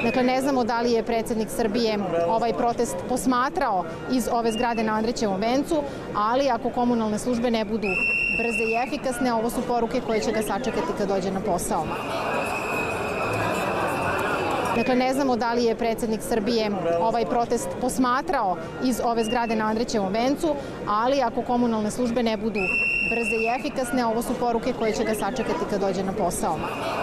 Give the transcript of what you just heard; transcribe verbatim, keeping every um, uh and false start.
Dakle, ne znamo da li je predsjednik Srbije ovaj protest posmatrao iz ove zgrade na Andrićevom vencu, ali ako komunalne službe ne budu brze i efikasne, ovo su poruke koje će ga sačekati kad dođe na posao. Dakle, ne znamo da li je predsjednik Srbije ovaj protest posmatrao iz ove zgrade na Andrićevom vencu, ali ako komunalne službe ne budu brze i efikasne, ovo su poruke koje će ga sačekati kad dođe na posao.